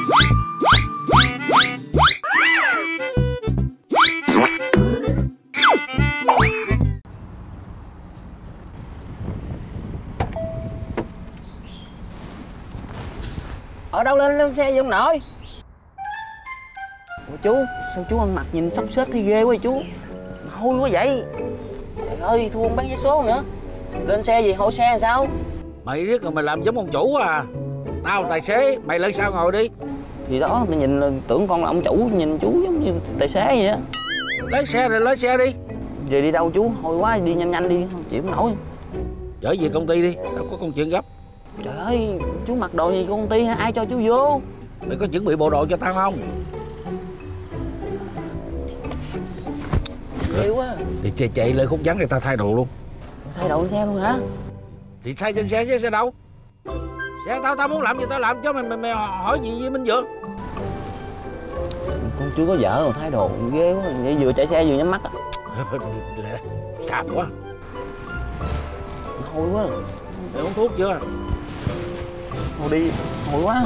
Ở đâu lên xe vậy ông nội? Ủa chú, sao chú ăn mặc nhìn xốc xếch thấy ghê quá vậy chú? Hôi quá vậy. Trời ơi, thua ông bán vé số nữa. Lên xe gì, hỏi xe làm sao? Mày riết rồi mày làm giống ông chủ à? Tao tài xế, mày lên sau ngồi đi. Thì đó, tôi nhìn tưởng con là ông chủ, nhìn chú giống như tài xế vậy á. Lấy xe rồi lấy xe đi. Về đi đâu chú? Hôi quá, đi nhanh nhanh đi, không chịu không nổi. Chở về công ty đi, tao có công chuyện gấp. Trời ơi, chú mặc đồ gì công ty hả? Ai cho chú vô? Mày có chuẩn bị bộ đồ cho tao không? Ghê quá. Thì chạy lên khúc vắng thì tao thay đồ luôn. Thay đồ xe luôn hả? Thì thay trên xe chứ xe đâu. Xe tao muốn làm gì tao làm chứ mày hỏi gì với Minh Vượng. Con chưa có vợ mà thay đồ ghê quá. Vậy vừa chạy xe vừa nhắm mắt á. Sạp quá. Hôi quá. Mày uống thuốc chưa? Thôi đi, hôi quá.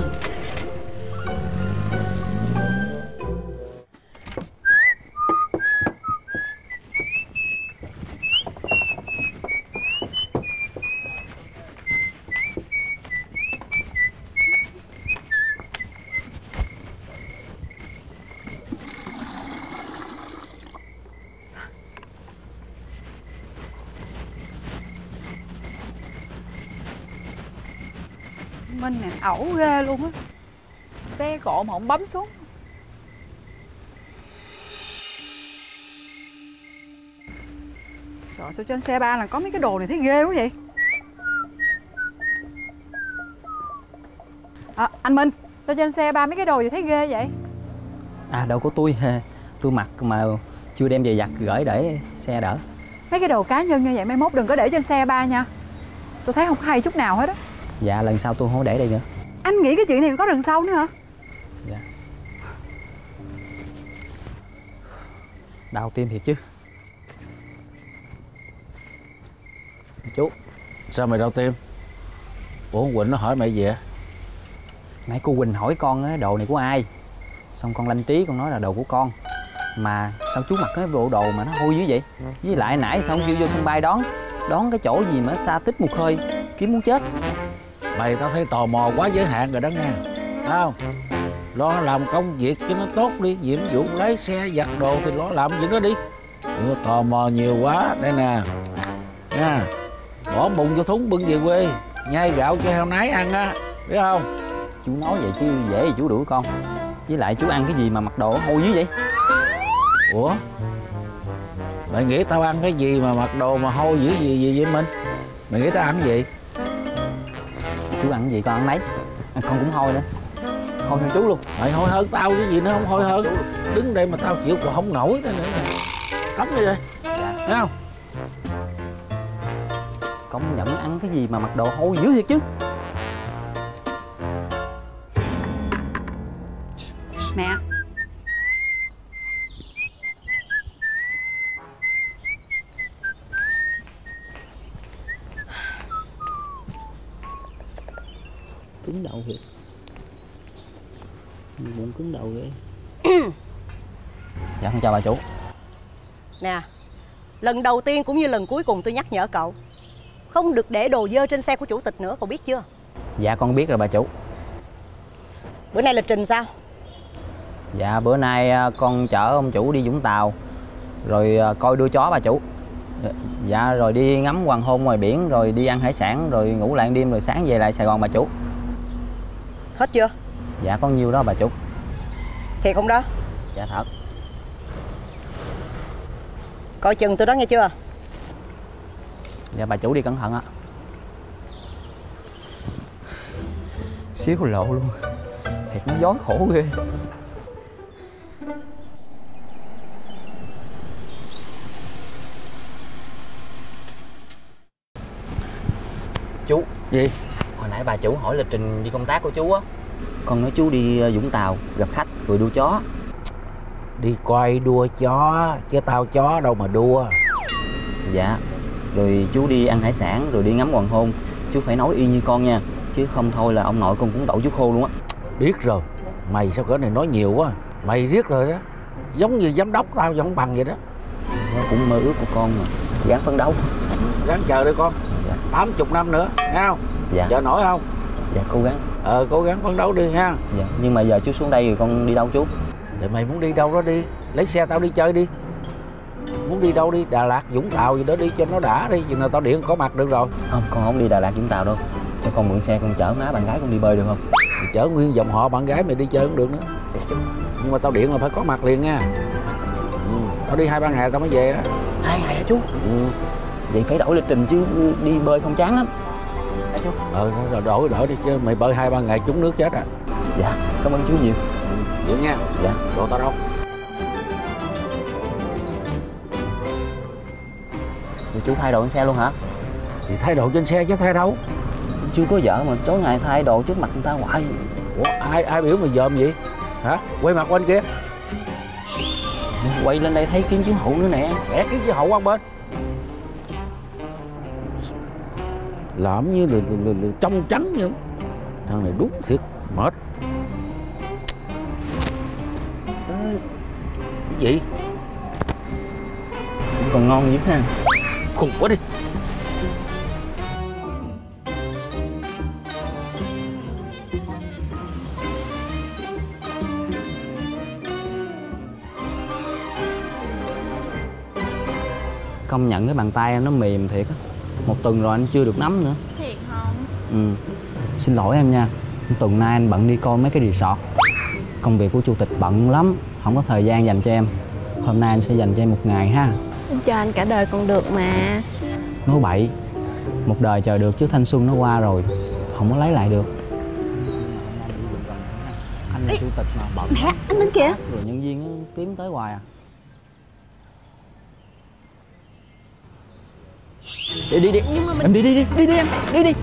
Minh này ẩu ghê luôn á. Xe cộ mà không bấm xuống. Trời, sao trên xe ba là có mấy cái đồ này thấy ghê quá vậy? Anh Minh, sao trên xe ba mấy cái đồ gì thấy ghê vậy? À đâu có tôi mặc mà chưa đem về giặt gửi để xe đỡ. Mấy cái đồ cá nhân như vậy mai mốt đừng có để trên xe ba nha. Tôi thấy không có hay chút nào hết á. Dạ lần sau tôi không có để đây nữa. Anh nghĩ cái chuyện này có lần sau nữa hả? Dạ. Đau tim thiệt chứ. Chú. Sao mày đau tim? Ủa Quỳnh nó hỏi mày gì vậy? Nãy cô Quỳnh hỏi con á, đồ này của ai? Xong con lanh trí con nói là đồ của con. Mà sao chú mặc cái bộ đồ mà nó hôi dữ vậy? Với lại nãy sao không kêu vô sân bay đón cái chỗ gì mà xa tích một hơi kiếm muốn chết. Mày tao thấy tò mò quá giới hạn rồi đó nha. Thấy không? Lo làm công việc cho nó tốt đi. Nhiệm vụ lái xe giặt đồ thì lo làm việc đó đi. Đừng có tò mò nhiều quá. Đây nè nha. Bỏ bụng cho thúng bưng về quê. Nhai gạo cho heo nái ăn á. Biết không? Chú nói vậy chứ dễ gì chú đuổi con. Với lại chú ăn cái gì mà mặc đồ hôi dữ vậy? Ủa? Mày nghĩ tao ăn cái gì mà mặc đồ mà hôi dữ gì vậy Minh? Mày nghĩ tao ăn cái gì? Chú ăn cái gì con ăn nấy. Con cũng hôi nữa. Hôi hơn chú luôn. Mày hôi hơn tao cái gì nữa không hôi hơn. Đứng đây mà tao chịu còn không nổi nữa nè. Cấm đi rồi. Dạ. Thấy không? Công nhận ăn cái gì mà mặc đồ hôi dữ thiệt chứ. Mẹ. Cứng đầu thiệt. Bụng cứng đầu ghê. Dạ con chào bà chủ. Nè, lần đầu tiên cũng như lần cuối cùng tôi nhắc nhở cậu không được để đồ dơ trên xe của chủ tịch nữa, cậu biết chưa? Dạ con biết rồi bà chủ. Bữa nay lịch trình sao? Dạ bữa nay con chở ông chủ đi Vũng Tàu. Rồi coi đua chó bà chủ. Dạ rồi đi ngắm hoàng hôn ngoài biển. Rồi đi ăn hải sản. Rồi ngủ lại đêm. Rồi sáng về lại Sài Gòn bà chủ. Hết chưa? Dạ có nhiêu đó bà chủ. Thiệt không đó? Dạ thật. Coi chừng tôi đó nghe chưa? Dạ bà chủ đi cẩn thận ạ. Xíu lộ luôn. Thiệt nó gió khổ ghê. Chú. Gì? Hồi nãy bà chủ hỏi lịch trình đi công tác của chú á. Con nói chú đi Vũng Tàu gặp khách rồi đua chó. Đi coi đua chó chứ tao chó đâu mà đua. Dạ. Rồi chú đi ăn hải sản rồi đi ngắm hoàng hôn. Chú phải nói y như con nha. Chứ không thôi là ông nội con cũng đậu chú khô luôn á. Biết rồi. Mày sao cỡ này nói nhiều quá. Mày riết rồi đó, giống như giám đốc tao vẫn bằng vậy đó. Nó cũng mơ ước của con mà, gắng phấn đấu. Ráng chờ đi con. Dạ. 80 năm nữa, nghe không? Dạ. Chờ nổi không? Dạ cố gắng. Cố gắng phấn đấu đi ha. Dạ, nhưng mà giờ chú xuống đây rồi con đi đâu chú? Thì mày muốn đi đâu đó đi, lấy xe tao đi chơi đi. Muốn đi đâu đi, Đà Lạt, Vũng Tàu gì đó đi cho nó đã đi, chừng nào tao điện có mặt được rồi. Không, con không đi Đà Lạt Vũng Tàu đâu. Cho con mượn xe con chở má bạn gái con đi bơi được không? Thì chở nguyên dòng họ bạn gái mày đi chơi cũng được nữa. Dạ chú. Nhưng mà tao điện là phải có mặt liền nha. Tao đi 2-3 ngày tao mới về đó. 2 ngày hả chú? Vậy phải đổi lịch trình chứ đi bơi không chán lắm. Hả chú? Rồi đổi đi chứ mày bơi 2-3 ngày trúng nước chết à. Dạ, cảm ơn chú nhiều. Vậy nha. Dạ. Đồ tao đâu? Vậy chú thay đồ trên xe luôn hả? Thì thay đồ trên xe chứ thay đâu. Chưa có vợ mà tối ngày thay đồ trước mặt người ta hoài. Ủa ai biểu mày dòm vậy? Hả? Quay mặt qua bên kia. Quay lên đây thấy kiến chiếu hậu nữa nè. Bẻ kiến chiếu hậu qua bên. Làm như là trong trắng vậy. Thằng này đúng thiệt mệt. Cái gì? Cũng còn ngon dữ ha. Khùng quá đi. Công nhận cái bàn tay em nó mềm thiệt á. 1 tuần rồi anh chưa được nắm nữa. Thiệt không? Xin lỗi em nha. Tuần nay anh bận đi coi mấy cái resort. Công việc của chủ tịch bận lắm, không có thời gian dành cho em. Hôm nay anh sẽ dành cho em 1 ngày ha. Em cho anh cả đời còn được mà. Nói bậy. Một đời chờ được chứ thanh xuân nó qua rồi, không có lấy lại được. Anh là chủ tịch mà bận. Mẹ, anh bên kìa. Rồi nhân viên kiếm tới hoài à. Đi em đi em đi.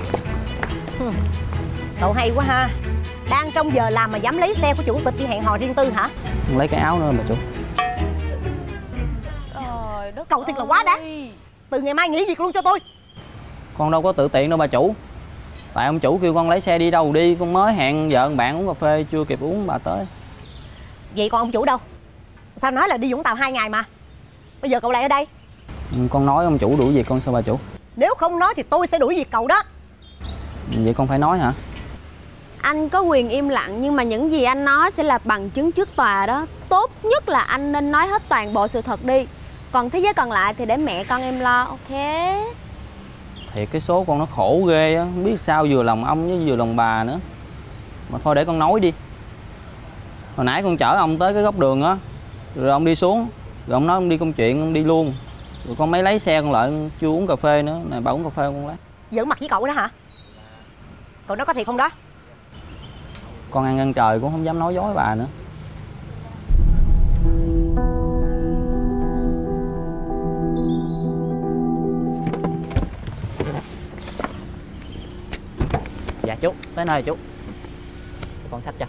Cậu hay quá ha. Đang trong giờ làm mà dám lấy xe của chủ tịch đi hẹn hò riêng tư hả? Con lấy cái áo nữa mà chú. Trời đất Cậu thiệt là quá đáng. Từ ngày mai nghỉ việc luôn cho tôi. Con đâu có tự tiện đâu bà chủ. Tại ông chủ kêu con lấy xe đi đâu đi. Con mới hẹn vợ bạn uống cà phê chưa kịp uống bà tới. Vậy còn ông chủ đâu? Sao nói là đi Vũng Tàu 2 ngày mà. Bây giờ cậu lại ở đây. Con nói ông chủ đuổi việc con sao bà chủ? Nếu không nói thì tôi sẽ đuổi việc cậu đó. Vậy con phải nói hả? Anh có quyền im lặng, nhưng mà những gì anh nói sẽ là bằng chứng trước tòa đó. Tốt nhất là anh nên nói hết toàn bộ sự thật đi. Còn thế giới còn lại thì để mẹ con em lo, ok? Thiệt cái số con nó khổ ghê á. Không biết sao vừa lòng ông với vừa lòng bà nữa. Mà thôi để con nói đi. Hồi nãy con chở ông tới cái góc đường á. Rồi ông đi xuống. Rồi ông nói ông đi công chuyện, ông đi luôn. Rồi con mới lấy xe con lại, chưa uống cà phê nữa. Này bà uống cà phê con lấy. Giỡn mặt với cậu đó hả? Cậu nói có thiệt không đó? Con ăn trời cũng không dám nói dối bà nữa. Dạ chú, tới nơi chú. Con xách cho.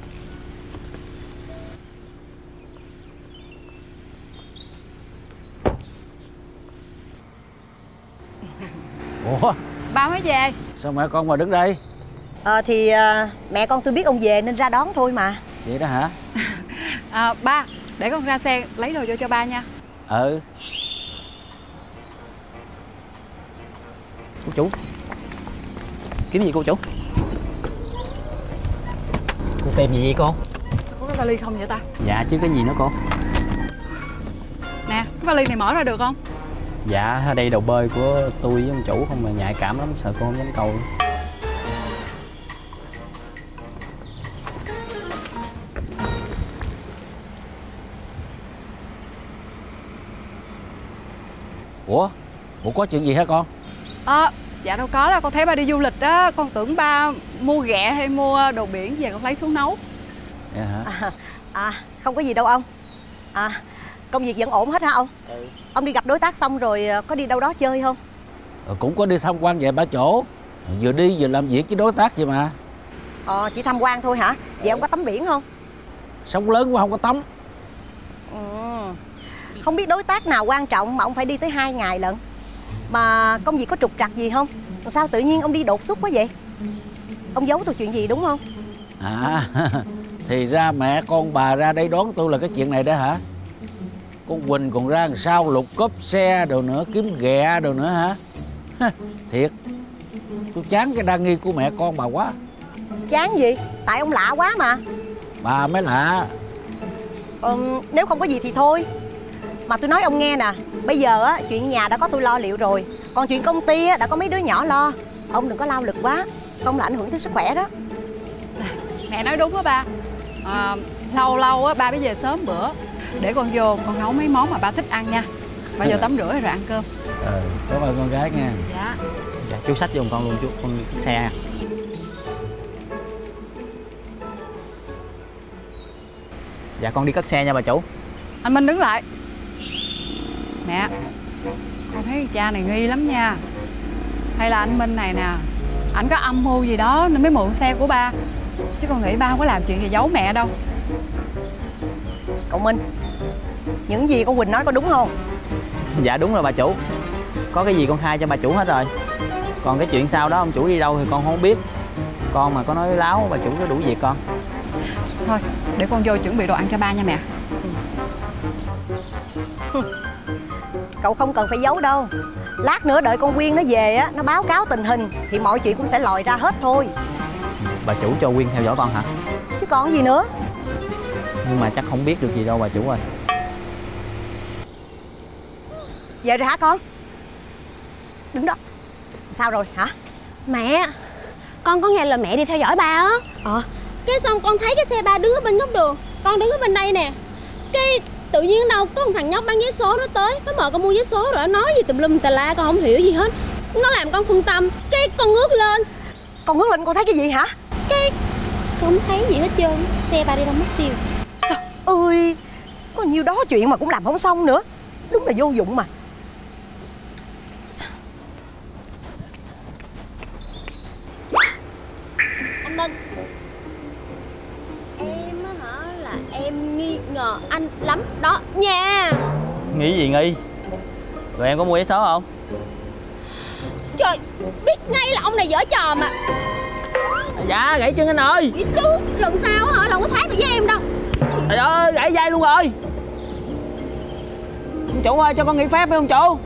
Ủa Ba mới về. sao mẹ con mà đứng đây? Thì mẹ con tôi biết ông về nên ra đón thôi mà. Vậy đó hả? Ba, để con ra xe lấy đồ vô cho ba nha. Chú kiếm gì cô chủ? Cô tìm gì vậy cô? Sao có cái vali không vậy ta? Dạ chứ cái gì nữa cô? Nè, cái vali này mở ra được không? Dạ ở đây đồ bơi của tôi với ông chủ không mà nhạy cảm lắm, sợ cô không dám câu. Ủa có chuyện gì hả con? Dạ đâu có đâu, con thấy ba đi du lịch á. Con tưởng ba mua ghẹ hay mua đồ biển về con lấy xuống nấu. Vậy hả? Không có gì đâu ông. Công việc vẫn ổn hết hả ông? Ông đi gặp đối tác xong rồi có đi đâu đó chơi không? Cũng có đi tham quan vài ba chỗ. Vừa đi vừa làm việc với đối tác vậy mà. Chỉ tham quan thôi hả? Vậy ông có tắm biển không? Sông lớn quá không có tắm. Không biết đối tác nào quan trọng mà ông phải đi tới 2 ngày lận. Mà công việc có trục trặc gì không? Sao tự nhiên ông đi đột xuất quá vậy? Ông giấu tôi chuyện gì đúng không? Thì ra mẹ con bà ra đây đón tôi là cái chuyện này đó hả? Con Quỳnh còn ra làm sao lục cốp xe đồ nữa, kiếm ghẹ đồ nữa hả? Thiệt, tôi chán cái đa nghi của mẹ con bà quá. Chán gì? Tại ông lạ quá mà. Bà mới lạ. Nếu không có gì thì thôi. Mà tôi nói ông nghe nè, bây giờ á chuyện nhà đã có tôi lo liệu rồi, còn chuyện công ty á đã có mấy đứa nhỏ lo. Ông đừng có lao lực quá, không là ảnh hưởng tới sức khỏe đó. Mẹ nói đúng á ba. Lâu lâu á ba mới về sớm bữa, để con vô con nấu mấy món mà ba thích ăn nha. Ba vô tắm rửa rồi ăn cơm. Cảm ơn con gái nha. Dạ. Dạ chú xách giùm con luôn chú, con đi xe nha. Dạ con đi cất xe nha bà chủ. Anh Minh đứng lại. Mẹ, con thấy cha này nghi lắm nha. Hay là anh Minh này nè, ảnh có âm mưu gì đó nên mới mượn xe của ba. Chứ con nghĩ ba không có làm chuyện gì giấu mẹ đâu. Cậu Minh, những gì con Quỳnh nói có đúng không? Dạ đúng rồi bà chủ. Có cái gì con khai cho bà chủ hết rồi. Còn cái chuyện sau đó ông chủ đi đâu thì con không biết. Con mà có nói láo bà chủ có đủ việc con. Thôi, để con vô chuẩn bị đồ ăn cho ba nha mẹ. Cậu không cần phải giấu đâu. Lát nữa đợi con Quyên nó về á, nó báo cáo tình hình thì mọi chuyện cũng sẽ lòi ra hết thôi. Bà chủ cho Quyên theo dõi con hả? Chứ còn gì nữa. Nhưng mà chắc không biết được gì đâu bà chủ ơi. Về rồi hả con? Đứng đó. Sao rồi hả? Mẹ, con có nghe lời mẹ đi theo dõi ba á. Cái xong con thấy cái xe ba đứng ở bên góc đường, con đứng ở bên đây nè. Cái tự nhiên đâu có một thằng nhóc bán vé số nó tới, nó mời con mua vé số rồi nó nói gì tùm lum tà la, con không hiểu gì hết. Nó làm con phân tâm, cái con ngước lên. Con ngước lên con thấy cái gì hả? Cái con không thấy gì hết trơn, xe ba đi đâu mất tiêu. Trời ơi, có nhiêu đó chuyện mà cũng làm không xong nữa. Đúng là vô dụng mà. Anh Minh, em á hả là em nghi ngờ anh lắm đó nha. Nghĩ gì nghi? Rồi em có mua vé số không? Trời, biết ngay là ông này giở trò mà. Dạ gãy chân anh ơi. Bị xú, lần sau hả, lần có thoát được với em đâu. Trời ơi gãy dây luôn rồi. Ông chủ ơi cho con nghỉ phép đi ông chủ.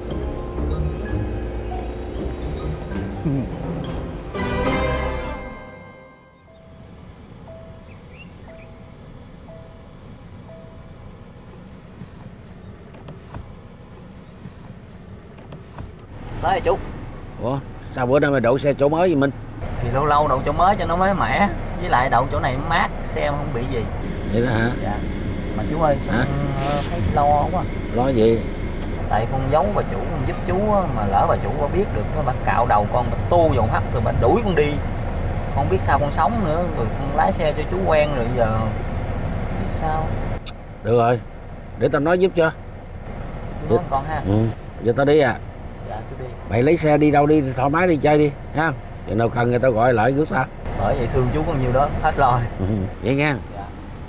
Tới rồi chú. Ủa sao bữa nay mày đậu xe chỗ mới vậy Minh? Thì lâu lâu đậu chỗ mới cho nó mới mẻ. Với lại đậu chỗ này mát, xe không bị gì. Vậy đó hả? Dạ. Mà chú ơi sao thấy lo quá. Lo gì? Tại con giấu bà chủ, con giúp chú á, mà lỡ bà chủ có biết được bà cạo đầu con, bà tô dầu hắt rồi bà đuổi con đi. Con biết sao con sống nữa, rồi con lái xe cho chú quen rồi giờ biết sao. Được rồi, để tao nói giúp cho. Chú nói con ha. Giờ tao đi à? Dạ chú đi. Mày lấy xe đi đâu đi, thoải mái đi chơi đi ha. Giờ nào cần người tao gọi lại rước tao. Bởi vậy thương chú con nhiêu đó hết rồi. Vậy nha. Dạ.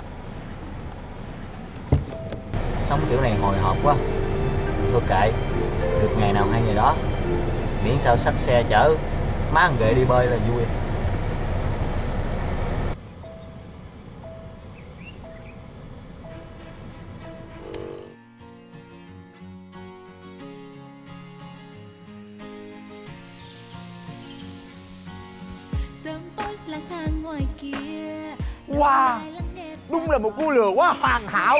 Sống kiểu này hồi hộp quá. Thôi kệ, được ngày nào hay ngày đó. Miễn sao xách xe chở má thằng ghệ đi bơi là vui. Wow, đúng là một cô lừa quá hoàn hảo.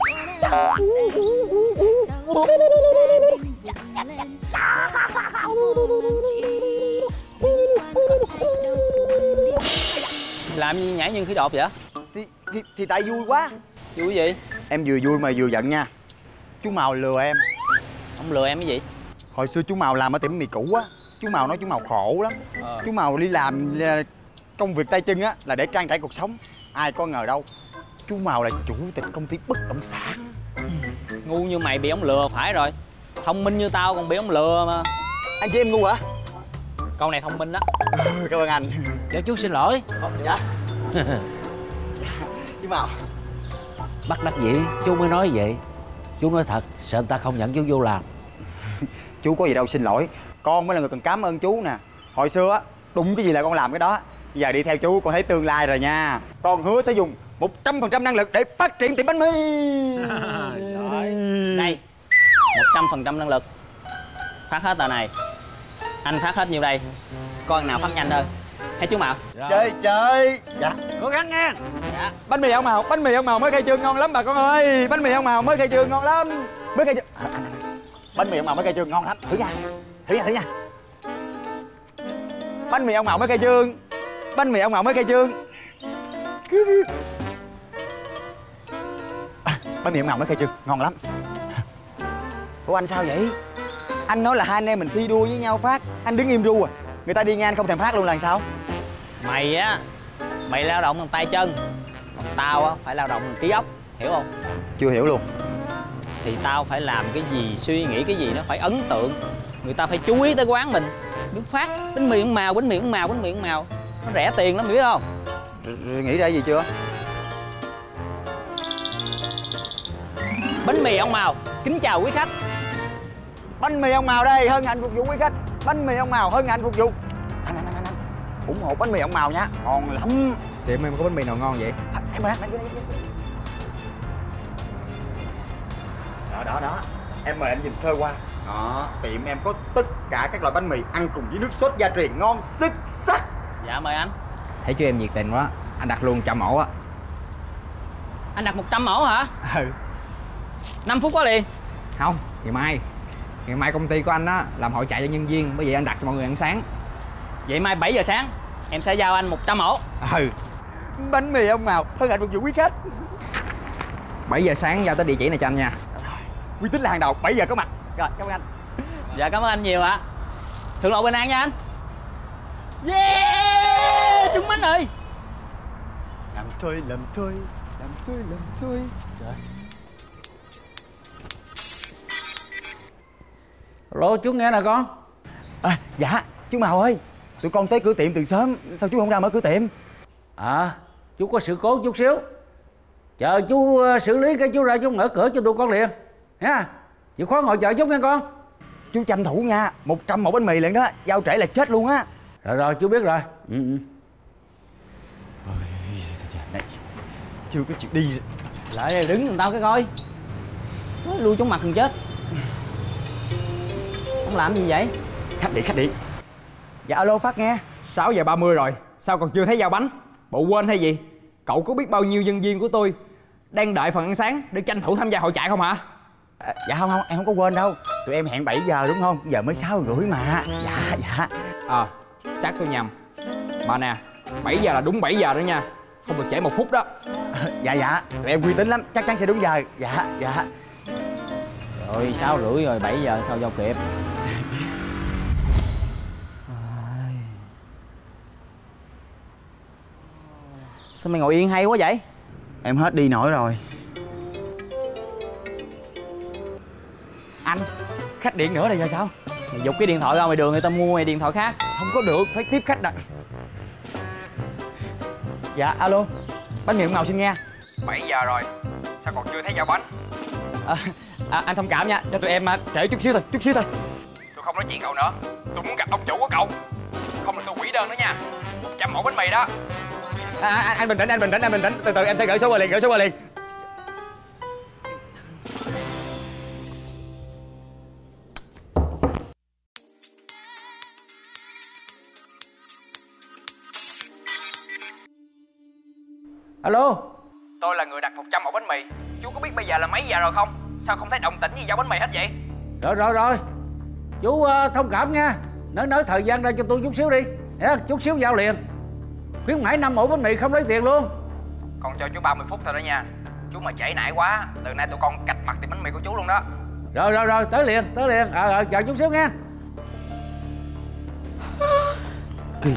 Làm gì nhảy như khí đột vậy? Thì tại vui quá. Vui gì? Em vừa vui mà vừa giận nha. Chú Màu lừa em. Ông lừa em cái gì? Hồi xưa chú Màu làm ở tiệm mì cũ á, chú Màu nói chú Màu khổ lắm. Chú Màu đi làm công việc tay chân á là để trang trải cuộc sống. Ai có ngờ đâu chú Màu là chủ tịch công ty bất động sản. Ngu như mày bị ông lừa phải rồi. Thông minh như tao còn bị ông lừa mà. Anh chị em ngu hả? Câu này thông minh đó. Cảm ơn anh. Cho chú xin lỗi. Dạ. Chú Màu. Bắt đắc dĩ chú mới nói vậy. Chú nói thật, sợ người ta không nhận chú vô làm. Chú có gì đâu xin lỗi. Con mới là người cần cảm ơn chú nè. Hồi xưa á, đụng cái gì là con làm cái đó. Giờ đi theo chú con thấy tương lai rồi nha. Con hứa sẽ dùng 100% năng lực để phát triển tiệm bánh mì. Đây, 100% năng lực. Phát hết tờ này. Anh phát hết nhiêu đây? Con nào phát nhanh hơn? Thấy chú Mạo? Chơi chơi. Dạ. Cố gắng nha. Dạ. Bánh mì ông Màu mới khai trương ngon lắm bà con ơi. Bánh mì ông Màu mới khai trương ngon lắm. Mới khai trương. Bánh mì ông Màu mới khai trương ngon lắm. Thử nha. Bánh mì ông Màu mới khai trương. Bánh mì ông Màu mới khai trương. Bánh mì ông Màu mới khai trương ngon lắm. Ủa anh sao vậy? Anh nói là hai anh em mình thi đua với nhau phát, anh đứng im ru à? Người ta đi ngang không thèm phát luôn là sao? Mày á, mày lao động bằng tay chân, còn tao á phải lao động bằng trí óc, hiểu không? Chưa hiểu luôn. Thì tao phải làm cái gì, suy nghĩ cái gì nó phải ấn tượng, người ta phải chú ý tới quán mình. Đứng phát bánh mì ông Màu, nó rẻ tiền lắm, mày biết không? Nghĩ ra gì chưa? Bánh mì ông Màu, kính chào quý khách. Bánh mì ông Màu đây, hân hạnh phục vụ quý khách. Bánh mì ông Màu, hân hạnh phục vụ. Anh ủng hộ bánh mì ông Màu nha, ngon lắm. Tiệm em có bánh mì nào ngon vậy? Em mời anh đó. Em mời anh nhìn sơ qua. Đó, tiệm em có tất cả các loại bánh mì ăn cùng với nước sốt gia truyền ngon xuất sắc. Dạ mời anh. Thấy chú em nhiệt tình quá, anh đặt luôn 100 mẫu á. Anh đặt 100 mẫu hả? Ừ. 5 phút quá liền. Không, ngày mai công ty của anh á làm hội chạy cho nhân viên, bởi vậy anh đặt cho mọi người ăn sáng. Vậy mai 7 giờ sáng em sẽ giao anh 100 mẫu. Ừ. Bánh mì ông Màu, hân hạnh phục vụ quý khách. 7 giờ sáng giao tới địa chỉ này cho anh nha. Uy tín là hàng đầu, 7 giờ có mặt. Rồi, cảm ơn anh. Dạ cảm ơn anh nhiều ạ. Thượng lộ bình an nha anh. Yeah, trúng bánh rồi. Làm thôi. Trời. Lô chú nghe nè con. Dạ, chú Màu ơi. Tụi con tới cửa tiệm từ sớm, sao chú không ra mở cửa tiệm? Chú có sự cố chút xíu. Chờ chú xử lý cái chú ra chú mở cửa cho tụi con liền ha. Chịu khó ngồi chờ chút nha con. Chú tranh thủ nha, 100 mẫu bánh mì liền đó, giao trễ là chết luôn á. Rồi chú biết rồi. Này, chưa có chịu đi. Lại đây đứng giùm tao cái coi. Nói lui trong mặt thằng chết. Không làm gì vậy? Khách điện. Dạ alo Phát nghe. 6 giờ 30 rồi, sao còn chưa thấy giao bánh? Bộ quên hay gì? Cậu có biết bao nhiêu nhân viên của tôi đang đợi phần ăn sáng để tranh thủ tham gia hội chạy không hả? Dạ không, em không có quên đâu. Tụi em hẹn 7 giờ đúng không? Giờ mới 6:30 mà. Dạ. Chắc tôi nhầm. Bà nè, 7 giờ là đúng 7 giờ đó nha. Không được trễ 1 phút đó. Dạ, tụi em uy tín lắm, chắc chắn sẽ đúng giờ. Dạ. Rồi 6:30 rồi, 7 giờ sao giao kịp? Sao mày ngồi yên hay quá vậy? Em hết đi nổi rồi. Anh, khách điện nữa đây giờ sao? Mày giục cái điện thoại ra ngoài đường người ta mua mày điện thoại khác. Không có được, phải tiếp khách đặt. Dạ, alo. Bánh mì ông Màu xin nghe. 7 giờ rồi, sao còn chưa thấy giao bánh? Anh thông cảm nha, cho tụi em trễ chút xíu thôi. Tôi không nói chuyện cậu nữa. Tôi muốn gặp ông chủ của cậu. Không là tôi hủy đơn nữa nha. 100 mẫu bánh mì đó. Anh bình tĩnh. Từ từ em sẽ gửi số qua liền. Alo. Tôi là người đặt 100 mẫu bánh mì. Chú có biết bây giờ là mấy giờ rồi không? Sao không thấy động tĩnh gì giao bánh mì hết vậy? Rồi. Chú thông cảm nha. Nói thời gian ra cho tôi chút xíu đi. Chút xíu giao liền. Khuyến mãi 5 mẫu bánh mì không lấy tiền luôn. Còn cho chú 30 phút thôi đó nha. Chú mà trễ nải quá, từ nay tụi con cạch mặt tiệm bánh mì của chú luôn đó. Rồi, tới liền. Chờ chút xíu nha. Kỳ.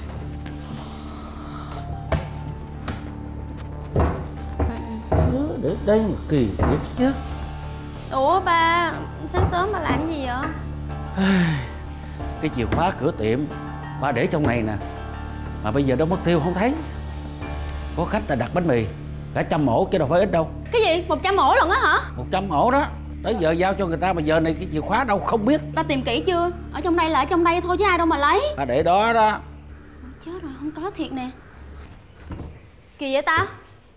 Để đây mà kỳ thiệt chứ. Ủa ba, sáng sớm ba làm gì vậy? Cái chìa khóa cửa tiệm ba để trong này nè, mà bây giờ đâu mất tiêu không thấy. Có khách ta đặt bánh mì cả 100 ổ chứ đâu phải ít đâu. Cái gì? 100 ổ lận á hả? 100 ổ đó. Tới giờ giao cho người ta mà giờ này cái chìa khóa đâu không biết. Ba tìm kỹ chưa? Ở trong đây là ở trong đây thôi chứ ai đâu mà lấy. Ba để đó đó. Chết rồi, không có thiệt nè. Kỳ vậy ta?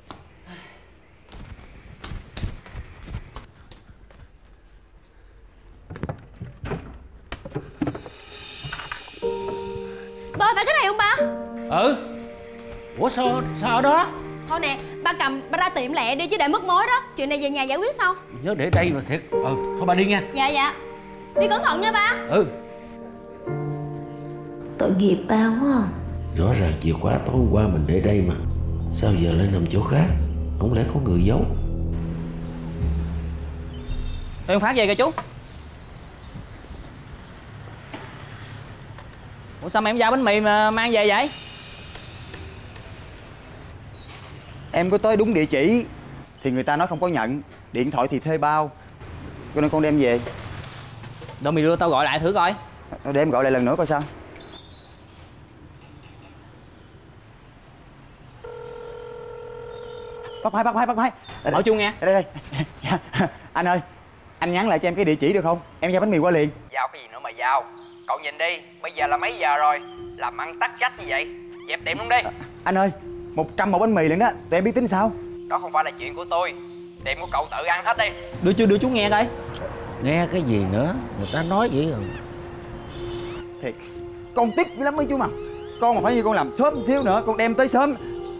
Ba phải cái này không ba? Ừ. Ủa sao ở đó? Thôi nè, ba cầm ba ra tiệm lẹ đi chứ để mất mối đó. Chuyện này về nhà giải quyết sau. Nhớ để đây mà thiệt. Thôi ba đi nha. Dạ dạ. Đi cẩn thận nha ba. Ừ. Tội nghiệp ba quá à. Rõ ràng chìa khóa tối hôm qua mình để đây mà, sao giờ lại nằm chỗ khác? Không lẽ có người giấu? Tôi không phát về kìa chú. Ủa sao mà em giao bánh mì mà mang về vậy? Em có tới đúng địa chỉ thì người ta nói không có nhận, điện thoại thì thuê bao, cho nên con đem về. Đâu mày đưa tao gọi lại thử coi. Để em gọi lại lần nữa coi sao. Bắt máy. Hỏi chú nghe. Đây. Anh ơi, anh nhắn lại cho em cái địa chỉ được không? Em giao bánh mì qua liền. Giao cái gì nữa mà giao? Cậu nhìn đi, bây giờ là mấy giờ rồi? Làm ăn tắc trách như vậy, dẹp tiệm luôn đi. Anh ơi, 100 một bánh mì liền đó, tụi em biết tính sao? Đó không phải là chuyện của tôi. Tiệm của cậu tự ăn hết đi. Đưa chú nghe coi. Nghe cái gì nữa? Người ta nói vậy rồi. Thiệt, con tiếc dữ lắm mấy chú mà. Con mà phải như con làm sớm xíu nữa, con đem tới sớm.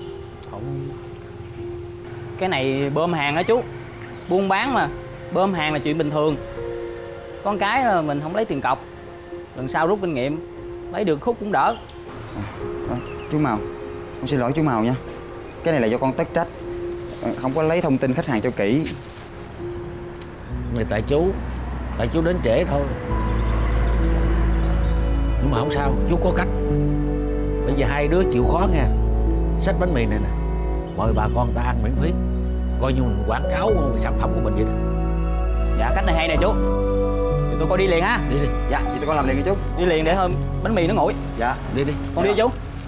Cái này bơm hàng đó chú. Buôn bán mà, bơm hàng là chuyện bình thường. Con cái là mình không lấy tiền cọc. Lần sau rút kinh nghiệm, lấy được khúc cũng đỡ. Chú Màu, con xin lỗi chú Màu nha. Cái này là do con tất trách, không có lấy thông tin khách hàng cho kỹ. Này tại chú đến trễ thôi. Nhưng mà không sao, chú có cách. Bây giờ hai đứa chịu khó nha. Xách bánh mì này nè, mời bà con ta ăn miễn phí, coi như mình quảng cáo sản phẩm của mình vậy đó. Dạ cách này hay nè chú. Thì tôi coi đi liền ha. Đi. Dạ, vậy tụi con làm liền nha chú. Đi liền để thôi bánh mì nó nguội. Dạ. Đi. Con đi chú.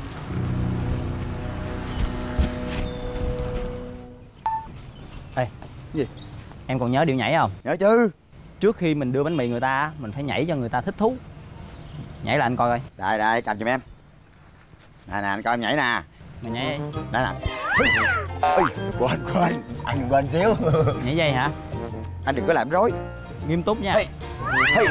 Ê. Gì? Em còn nhớ điệu nhảy không? Nhớ chứ. Trước khi mình đưa bánh mì người ta, mình phải nhảy cho người ta thích thú. Nhảy là anh coi coi. Đây, cầm giùm em. Nè, anh coi em nhảy nè. Mày nhảy. Đây nè. Ôi, quên. Anh đừng quên xíu. Nhảy dây hả? Anh đừng có làm rối. Nghiêm túc nha. Hey.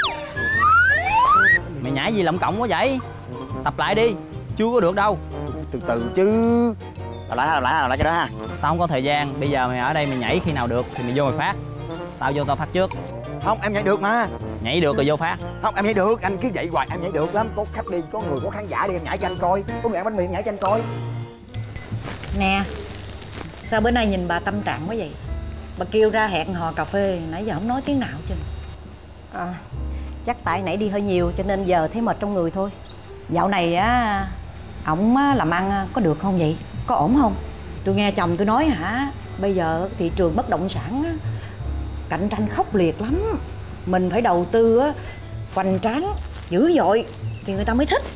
Mày nhảy gì lộng cộng quá vậy? Tập lại đi. Chưa có được đâu. Từ từ chứ. Làm lại cái đó ha. Tao không có thời gian. Bây giờ mày ở đây mày nhảy khi nào được thì mày vô mày phát. Tao vô tao phát trước. Không, em nhảy được mà. Nhảy được rồi vô phát. Không, em nhảy được. Anh cứ vậy hoài em nhảy được lắm. Có khách đi, có người, có khán giả đi, em nhảy cho anh coi. Có người ăn bánh mì em nhảy cho anh coi. Nè, sao bữa nay nhìn bà tâm trạng quá vậy? Bà kêu ra hẹn hò cà phê nãy giờ không nói tiếng nào chứ. Chắc tại nãy đi hơi nhiều cho nên giờ thấy mệt trong người thôi. Dạo này á, ổng làm ăn có được không vậy? Có ổn không? Tôi nghe chồng tôi nói hả, bây giờ thị trường bất động sản á, cạnh tranh khốc liệt lắm. Mình phải đầu tư á, hoành tráng, dữ dội thì người ta mới thích.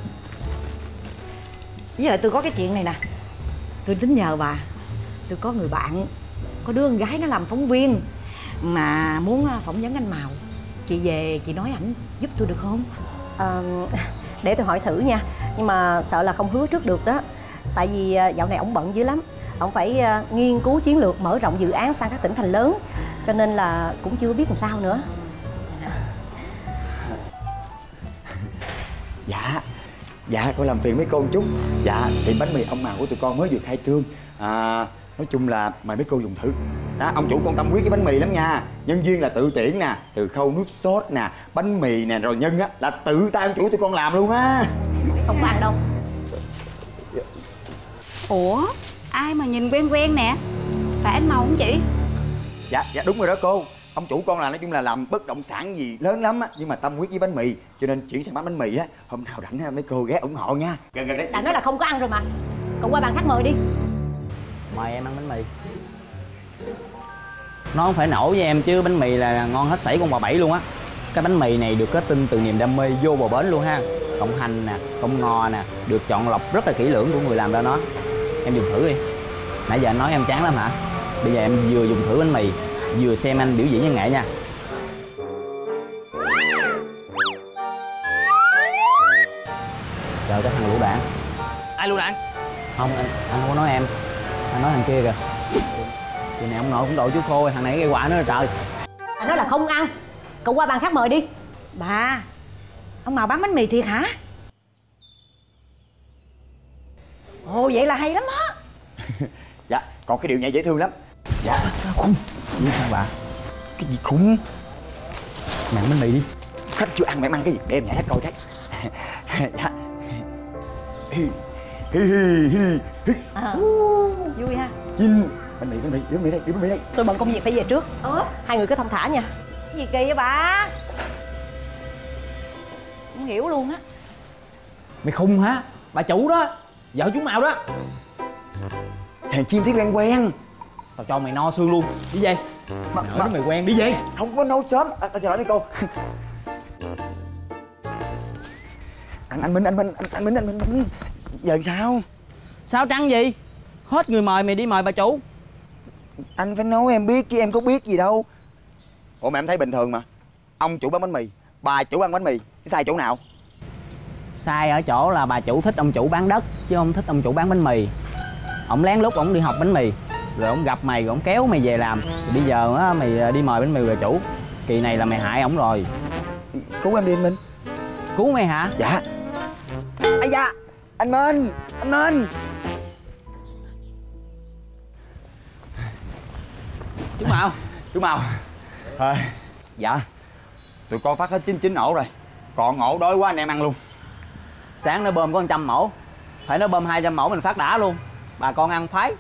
Với lại tôi có cái chuyện này nè, tôi tính nhờ bà. Tôi có người bạn, có đứa con gái nó làm phóng viên mà muốn phỏng vấn anh Màu. Chị về chị nói ảnh giúp tôi được không? Để tôi hỏi thử nha. Nhưng mà sợ là không hứa trước được đó. Tại vì dạo này ổng bận dữ lắm. Ổng phải nghiên cứu chiến lược mở rộng dự án sang các tỉnh thành lớn, cho nên là cũng chưa biết làm sao nữa. Dạ, con làm phiền mấy cô một chút. Dạ, tiệm bánh mì ông Màu của tụi con mới vừa khai trương. Nói chung là mời mấy cô dùng thử. Đó, ông chủ con tâm huyết cái bánh mì lắm nha. Nhân viên là tự tuyển nè, từ khâu nước sốt nè, bánh mì nè, rồi nhân á là tự tay ông chủ tụi con làm luôn á. Không có ăn đâu. Ủa, ai mà nhìn quen quen nè? Phải anh Màu không chị? Dạ, đúng rồi đó cô. Ông chủ con là nói chung là làm bất động sản gì lớn lắm á, nhưng mà tâm huyết với bánh mì, cho nên chuyển sang bán bánh mì á. Hôm nào rảnh mấy cô ghé ủng hộ nha. Gần đấy. Đã nói là không có ăn rồi mà. Còn qua bàn khác mời đi. Mời em ăn bánh mì. Nó không phải nổi với em chứ bánh mì là ngon hết sảy con bà Bảy luôn á. Cái bánh mì này được kết tinh từ niềm đam mê vô bờ bến luôn ha. Cộng hành nè, cộng ngò nè, được chọn lọc rất là kỹ lưỡng của người làm ra nó. Em dùng thử đi. Nãy giờ anh nói em chán lắm hả? Bây giờ em vừa dùng thử bánh mì, vừa xem anh biểu diễn văn nghệ nha. Trời, cái thằng lũ đạn. Ai luôn anh? Không, anh không có nói em. Anh nói thằng kia kìa. Chị này ông nội cũng đội chú khô, thằng này gây họa nữa rồi trời. Anh nói là không ăn. Cậu qua bàn khác mời đi. Bà, ông Màu bán bánh mì thiệt hả? Ồ, vậy là hay lắm á. Dạ, còn cái điều này dễ thương lắm. Dạ. Khùng. Gì sao bà? Cái gì khùng? Mẹ ăn bánh mì đi. Khách chưa ăn mẹ ăn cái gì? Để em nhảy hết coi cái. Dạ. Vui ha. Chinh. Bánh mì đây, bánh mì đây. Tôi bận công việc phải về trước. Hai người cứ thông thả nha. Cái gì kỳ vậy bà? Không hiểu luôn á. Mày khùng hả? Bà chủ đó, vợ chú Màu đó. Hàng chim thấy quen. Tao cho mày no xương luôn. Đi về. Mà mày quen đi về. không có nấu sớm. Xin lỗi đi cô. Anh Minh. Giờ sao? Sao trăng gì? Hết người mời mày đi mời bà chủ. Anh phải nói em biết chứ em có biết gì đâu. Ủa mà em thấy bình thường mà. Ông chủ bán bánh mì, bà chủ ăn bánh mì, sai chỗ nào? Sai ở chỗ là bà chủ thích ông chủ bán đất chứ không thích ông chủ bán bánh mì. Ổng lén lút ổng đi học bánh mì, rồi ổng gặp mày rồi ổng kéo mày về làm. Rồi bây giờ á mày đi mời bánh mì bà chủ. Kỳ này là mày hại ổng rồi. Cứu em đi anh Minh. Cứu mày hả? Dạ. Ây da, anh Minh. Chú Màu. Thôi. Dạ. Tụi con phát hết 99 ổ rồi. Còn ổ đói quá anh em ăn luôn. Sáng nó bơm có 100 mẫu, phải nó bơm 200 mẫu mình phát đã luôn. Bà con ăn phái.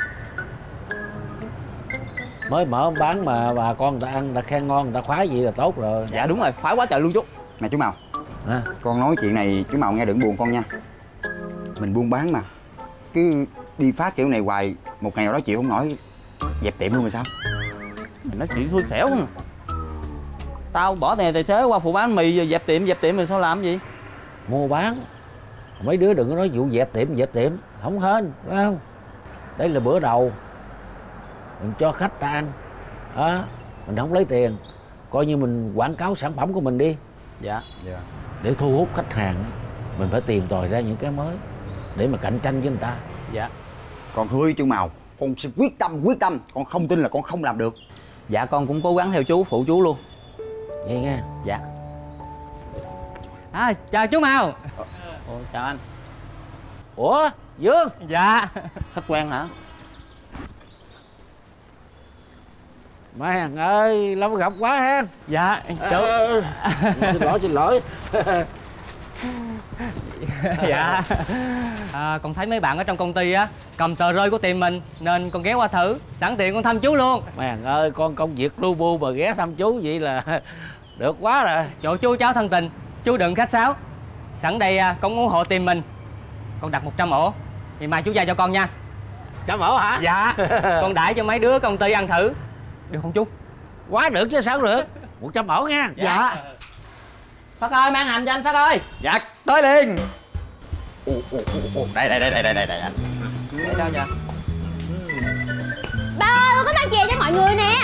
Mới mở bán mà bà con người ta ăn, người ta khen ngon, người ta khoái gì là tốt rồi. Dạ đúng rồi, phái quá trời luôn chú. Nè chú Màu. À. Con nói chuyện này chú Màu nghe đừng buồn con nha. Mình buôn bán mà. Cứ đi phát kiểu này hoài, một ngày nào đó chịu không nổi dẹp tiệm luôn rồi sao? Mày nói chuyện xui xẻo không? Tao bỏ tiền tài xế qua phụ bán mì rồi dẹp tiệm rồi sao làm gì? Mua bán. Mấy đứa đừng có nói vụ dẹp tiệm. Không hên, phải không? Đây là bữa đầu. Mình cho khách ta ăn. Mình không lấy tiền. Coi như mình quảng cáo sản phẩm của mình đi. Dạ. Để thu hút khách hàng, mình phải tìm tòi ra những cái mới để mà cạnh tranh với người ta. Dạ. Con hứa với chú Màu, con sẽ quyết tâm. Con không tin là con không làm được. Dạ con cũng cố gắng theo chú, phụ chú luôn. Vậy nghe. Dạ. Chào chú Màu. Chào anh. Ủa Dương? Dạ. Khách quen hả? Mày ơi, lâu gặp quá ha. Dạ chú. Xin lỗi. Dạ. Con thấy mấy bạn ở trong công ty á cầm tờ rơi của tiệm mình nên con ghé qua thử, sẵn tiện con thăm chú luôn. Mày ơi, con công việc lu bu mà ghé thăm chú vậy là được quá rồi. Chỗ chú cháu thân tình, chú đừng khách sáo. Sẵn đây con ủng hộ tiệm mình, con đặt 100 ổ, thì mai chú giao cho con nha. 100 ổ hả? Dạ. Con đãi cho mấy đứa công ty ăn thử, được không chú? Quá được chứ sao được. 100 ổ nha. Dạ. Phát ơi, mang hành cho anh Phát ơi. Dạ, tới liền. Đây anh. Để sao nha? Ba ơi, con có mang chè cho mọi người nè.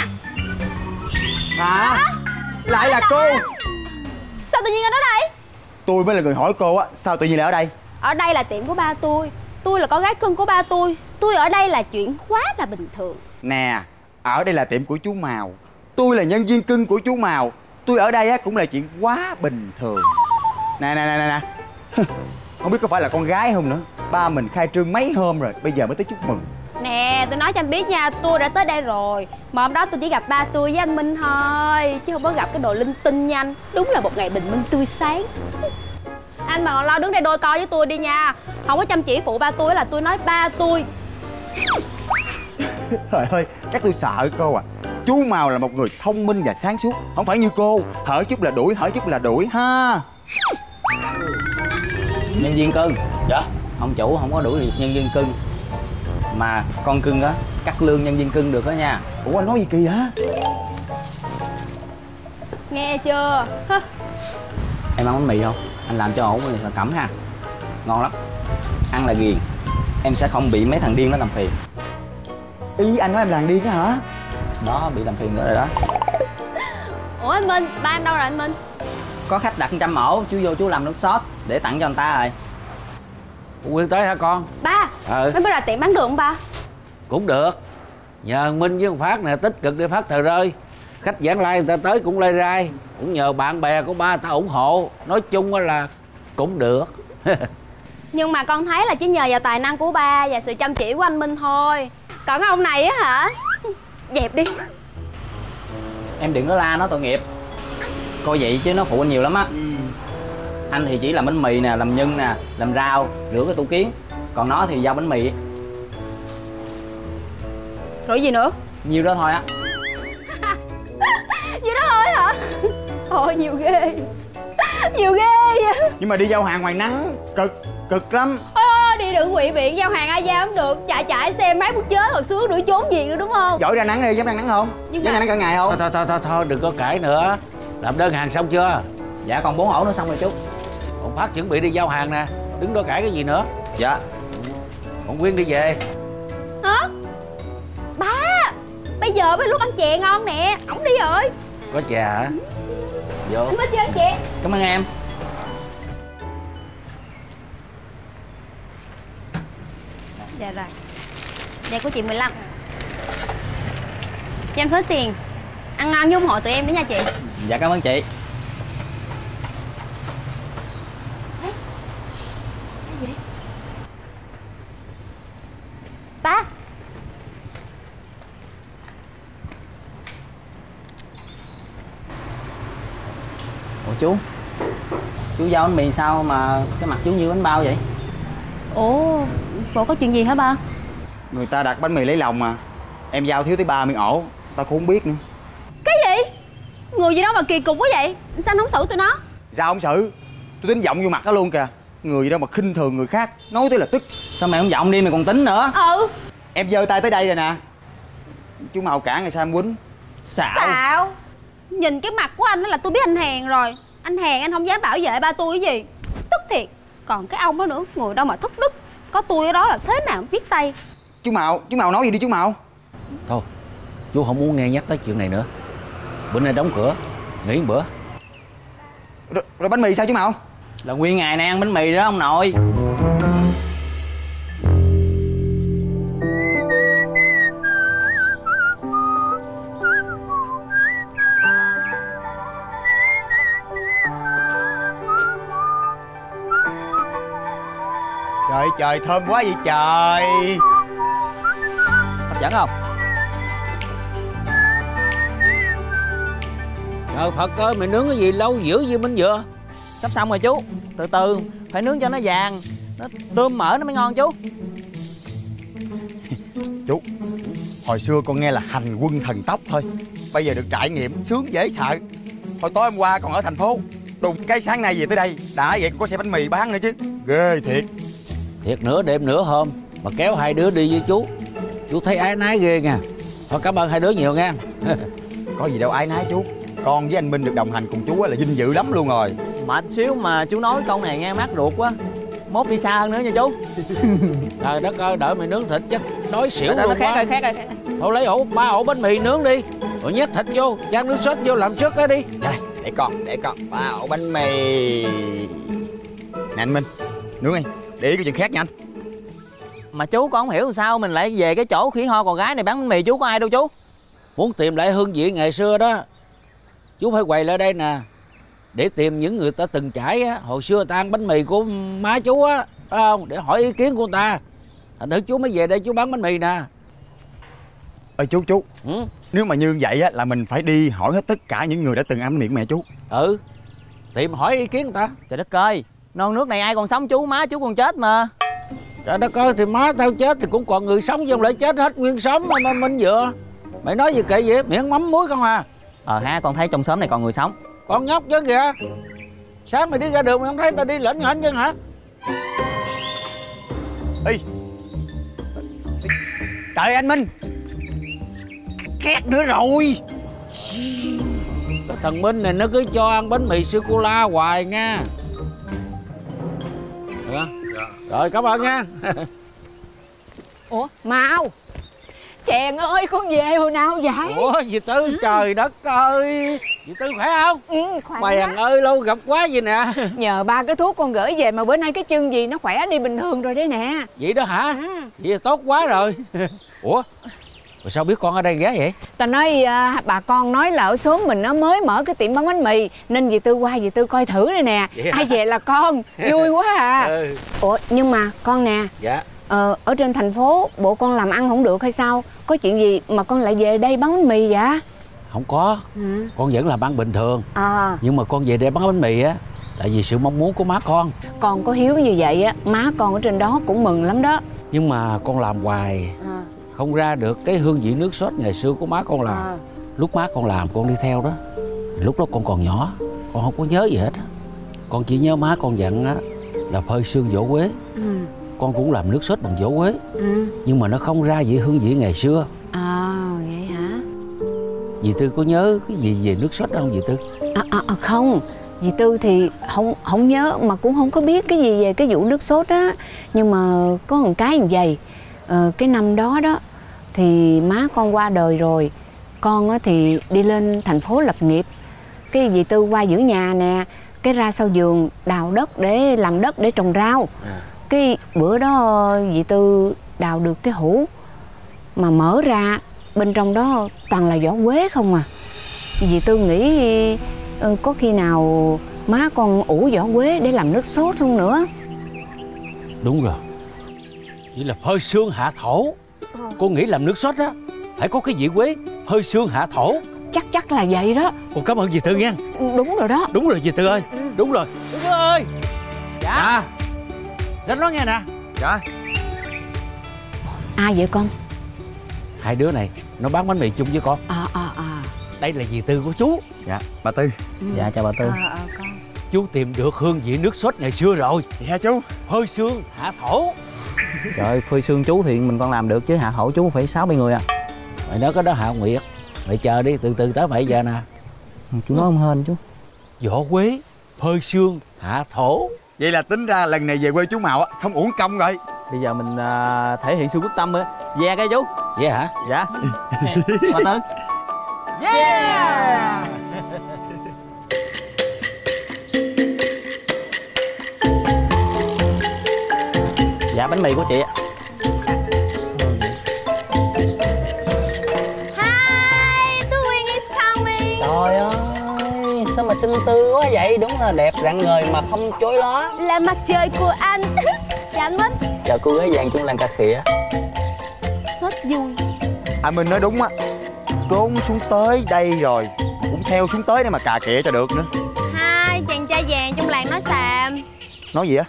Hả? Lại là cô. Sao tự nhiên anh ở đây? Tôi mới là người hỏi cô á, sao tự nhiên lại ở đây? Ở đây là tiệm của ba tôi là con gái cưng của ba tôi ở đây là chuyện quá là bình thường. Nè, ở đây là tiệm của chú Màu, tôi là nhân viên cưng của chú Màu, tôi ở đây á cũng là chuyện quá bình thường. Nè. Không biết có phải là con gái không nữa. Ba mình khai trương mấy hôm rồi, bây giờ mới tới chúc mừng. Nè, tôi nói cho anh biết nha, tôi đã tới đây rồi. Mà hôm đó tôi chỉ gặp ba tôi với anh Minh thôi, chứ không có gặp cái đồ linh tinh nha anh. Đúng là một ngày bình minh tươi sáng. Anh mà còn lo đứng đây đôi co với tôi đi nha. Không có chăm chỉ phụ ba tôi là tôi nói ba tôi. Trời ơi, chắc tôi sợ cô à. Chú Màu là một người thông minh và sáng suốt, không phải như cô, hở chút là đuổi ha. Nhân viên cưng. Dạ. Ông chủ không có đuổi được nhân viên cưng, mà con cưng á cắt lương nhân viên cưng được đó nha. Ủa anh nói gì kỳ hả? Nghe chưa? Em ăn bánh mì không? Anh làm cho ổn là cẩm ha. Ngon lắm. Ăn là ghiền. Em sẽ không bị mấy thằng điên nó làm phiền. Ý anh nói em làng điên á hả? Đó, bị làm phiền nữa rồi đó. Ủa anh Minh, ba em đâu rồi anh Minh? Có khách đặt 100 ổ, chú vô chú làm nước sốt để tặng cho người ta rồi. Quyên tới hả con? Ba, mấy bữa ra tiệm bán được không ba? Cũng được. Nhờ Minh với con Phát nè tích cực để phát tờ rơi. Khách vãng lai người ta tới cũng lây rai. Cũng nhờ bạn bè của ba ta ủng hộ. Nói chung là cũng được. Nhưng mà con thấy là chỉ nhờ vào tài năng của ba và sự chăm chỉ của anh Minh thôi. Còn cái ông này á hả? Dẹp đi. Em đừng có la nó tội nghiệp. Coi vậy chứ nó phụ anh nhiều lắm á. Anh thì chỉ làm bánh mì nè, làm nhân nè, làm rau, rửa cái tủ kiến. Còn nó thì giao bánh mì. Rồi gì nữa? Nhiêu đó thôi á. Nhiêu đó thôi hả? Thôi nhiều ghê. Nhiều ghê vậy. Nhưng mà đi giao hàng ngoài nắng cực lắm. Đi đừng quỵ biện, giao hàng ai giao không được. Chạy xe máy muốn chết rồi sướng nữa trốn gì nữa đúng không? Giỏi ra nắng đi, dám ra nắng không? Nhưng dám ra nắng cả ngày không? Thôi đừng có cãi nữa. Làm đơn hàng xong chưa? Dạ còn 4 ổ nữa xong rồi chú. Còn Phát chuẩn bị đi giao hàng nè. Đứng đó cãi cái gì nữa? Dạ. Còn Quyên đi về. Hả? Ba, bây giờ mới lúc ăn chè ngon nè. Ổng đi rồi. Có chè hả? Vô. Mới chơi ăn chè. Cảm ơn em. Dạ rồi. Đây của chị 15. Cho em hết tiền. Ăn ngon với ủng hộ tụi em nữa nha chị. Dạ cảm ơn chị. Ba. Ủa chú giao bánh mì sao mà cái mặt chú như bánh bao vậy? Ủa, bộ có chuyện gì hả ba? Người ta đặt bánh mì lấy lòng mà. Em giao thiếu tới 3 miếng ổ. Tao cũng không biết nữa. Cái gì? Người gì đó mà kỳ cục quá vậy? Sao anh không xử tụi nó? Sao không xử? Tôi tính giọng vô mặt nó luôn kìa. Người gì đó mà khinh thường người khác, nói tới là tức. Sao mày không giọng đi mày còn tính nữa? Em giơ tay tới đây rồi nè. Chú Màu cản rồi sao em quýnh? Xạo. Nhìn cái mặt của anh đó là tôi biết anh hèn rồi. Anh hèn anh không dám bảo vệ ba tôi cái gì. Tức thiệt. Còn cái ông đó nữa, người đâu mà thất đức. Có tôi ở đó là thế nào biết tay. Chú Màu nói gì đi chú Màu. Thôi, chú không muốn nghe nhắc tới chuyện này nữa. Bữa nay đóng cửa, nghỉ một bữa. Rồi bánh mì sao chú Màu? Là nguyên ngày nay ăn bánh mì đó ông nội. Trời thơm quá vậy trời. Hấp dẫn không? Trời Phật ơi, mày nướng cái gì lâu dữ vậy Minh Dừa? Sắp xong rồi chú. Từ từ, phải nướng cho nó vàng. Nó tươm mỡ nó mới ngon chú. Chú, hồi xưa con nghe là hành quân thần tốc thôi. Bây giờ được trải nghiệm sướng dễ sợ. Hồi tối hôm qua còn ở thành phố, đùng cái sáng nay về tới đây. Đã vậy có xe bánh mì bán nữa chứ. Ghê thiệt. Thiệt nửa đêm nửa hôm mà kéo hai đứa đi với chú thấy ái nái ghê nha. Thôi cảm ơn hai đứa nhiều nha. Có gì đâu ái nái chú. Con với anh Minh được đồng hành cùng chú là vinh dự lắm luôn rồi. Mệt xíu mà chú nói câu này nghe mát ruột quá. Mốt đi xa hơn nữa nha chú. Trời đất ơi, đợi mày nướng thịt chứ đói xỉu luôn quá. Khác rồi. Thôi lấy 3 ổ bánh mì nướng đi. Rồi nhét thịt vô, chan nước sốt vô làm trước cái đi. Đây, để con 3 ổ bánh mì. Nè anh Minh, nướng đi. Để ý cái chuyện khác nha anh. Mà chú con không hiểu sao mình lại về cái chỗ khỉ ho con gái này bán bánh mì, chú có ai đâu chú. Muốn tìm lại hương vị ngày xưa đó, chú phải quay lại đây nè, để tìm những người ta từng trải á, hồi xưa ta ăn bánh mì của má chú á, phải không? Để hỏi ý kiến của người ta. Thành thử chú mới về đây chú bán bánh mì nè. Ơi chú. Nếu mà như vậy á là mình phải đi hỏi hết tất cả những người đã từng ăn bánh mì của mẹ chú. Tìm hỏi ý kiến người ta. Trời đất ơi, non nước này ai còn sống chú, má chú còn chết mà. Trời đất ơi, thì má tao chết thì cũng còn người sống chứ không lẽ chết hết nguyên xóm mà Minh Dừa. Mày nói gì kệ vậy, miệng mắm muối không à. Con thấy trong xóm này còn người sống. Con nhóc chứ kìa. Sáng mày đi ra đường mày không thấy tao đi lệnh hạnh chứ hả? Ê, trời anh Minh, khét nữa rồi. Cái thằng Minh này nó cứ cho ăn bánh mì sô-cô-la hoài nha. Được không? Dạ. Rồi cảm ơn nha. Ủa Mau, Chèn ơi con về hồi nào vậy? Ủa gì Tư, trời đất ơi, Dì Tư khỏe không? Khỏe. Mày ơi lâu gặp quá vậy nè. Nhờ ba cái thuốc con gửi về mà bữa nay cái chân gì nó khỏe đi bình thường rồi đấy nè. Vậy đó hả? Vậy là tốt quá rồi. Ủa? Rồi sao biết con ở đây ghé vậy? Ta nói bà con nói là ở xóm mình nó mới mở cái tiệm bán bánh mì, nên dì Tư qua dì Tư coi thử đây nè. Ai về là con. Vui quá à. Ủa nhưng mà con nè. Dạ. Ở trên thành phố bộ con làm ăn không được hay sao? Có chuyện gì mà con lại về đây bán bánh mì vậy? Không có. Con vẫn làm ăn bình thường. Nhưng mà con về đây bán bánh mì á là vì sự mong muốn của má con. Con có hiếu như vậy á, má con ở trên đó cũng mừng lắm đó. Nhưng mà con làm hoài không ra được cái hương vị nước sốt ngày xưa của má con làm. Lúc má con làm con đi theo đó, lúc đó con còn nhỏ, con không có nhớ gì hết. Con chỉ nhớ má con dặn á là phơi sương vỏ quế. Con cũng làm nước sốt bằng vỏ quế. Nhưng mà nó không ra vị hương vị ngày xưa. Vậy hả? Dì Tư có nhớ cái gì về nước sốt đó không dì Tư? Không, dì Tư thì không nhớ mà cũng không có biết cái gì về cái vụ nước sốt á. Nhưng mà có một cái như vậy. Cái năm đó đó thì má con qua đời rồi. Con á thì đi lên thành phố lập nghiệp. Cái dì Tư qua giữ nhà nè, cái ra sau vườn đào đất để làm đất để trồng rau. Cái bữa đó dì Tư đào được cái hũ mà mở ra bên trong đó toàn là vỏ quế không à. Dì Tư nghĩ có khi nào má con ủ vỏ quế để làm nước sốt không nữa. Đúng rồi. Chỉ là phơi sương hạ thổ. Con nghĩ làm nước sốt á phải có cái vị quế phơi sương hạ thổ. Chắc là vậy đó. Con cảm ơn dì Tư nha. Đúng rồi đó. Đúng rồi dì Tư ơi. Đúng rồi. Dì Tư ơi. Dạ. Đến nói nghe nè. Dạ. Ai vậy con? Hai đứa này nó bán bánh mì chung với con. Đây là dì Tư của chú. Dạ bà Tư. Dạ chào bà Tư. Con. Chú tìm được hương vị nước sốt ngày xưa rồi. Vậy hả chú? Phơi sương hạ thổ. Trời ơi, phơi sương chú thì mình còn làm được chứ hạ thổ chú phải 6-7 người à. Mày nói cái đó Hạ Nguyệt. Mày chờ đi, từ từ tới 7 giờ nè. Chú nói không hên chú. Vỏ quế phơi sương hạ thổ. Vậy là tính ra lần này về quê chú Mạo á không uổng công rồi. Bây giờ mình thể hiện sự quyết tâm á. Ve cái chú. Vậy hả? Dạ. Bà Tư. Yeah. Dạ bánh mì của chị ạ. Hi, The Wing is coming. Trời ơi, sao mà xinh tươi quá vậy? Đúng là đẹp rạng ngời mà không chối ló. Là mặt trời của anh. Chào anh Minh. Chào cô gái vàng trong làng cà khịa. Hết vui. Anh Minh nói đúng á. Trốn xuống tới đây rồi cũng theo xuống tới để mà cà kịa cho được nữa. Hai chàng trai vàng trong làng nói xàm. Nói gì á?